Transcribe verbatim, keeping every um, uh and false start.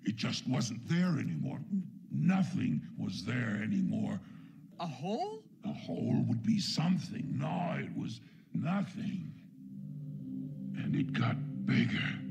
It just wasn't there anymore. Nothing was there anymore. A hole? A hole would be something. No, it was nothing. And it got bigger